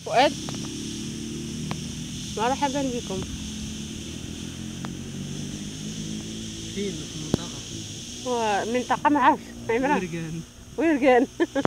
فؤاد، مرحبا بكم. فين في المنطقة؟ منطقة معاش عمران ويرقان. ويرقان.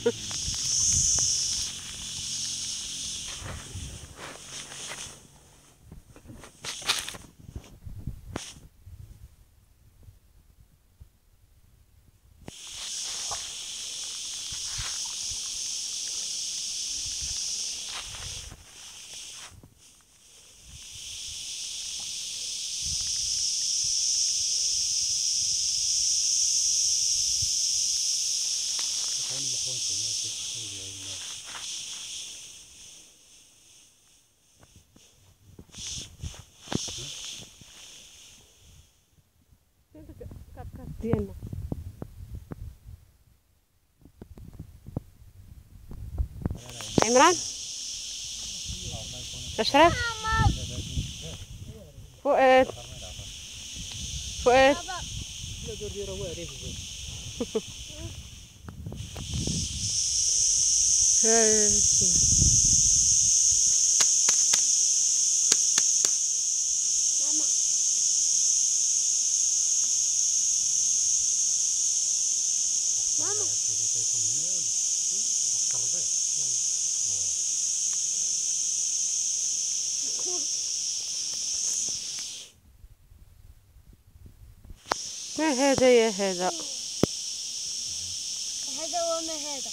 كاس ديالنا عمران اشرف. فؤاد فؤاد ماما ما هذا يا هذا؟ هذا وما هذا.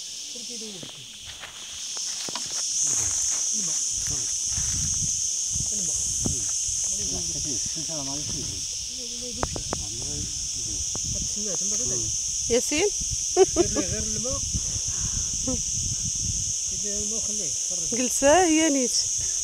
ياسين غير الماء. يدير الماء وخليه يخرج. جلسة هي نيت.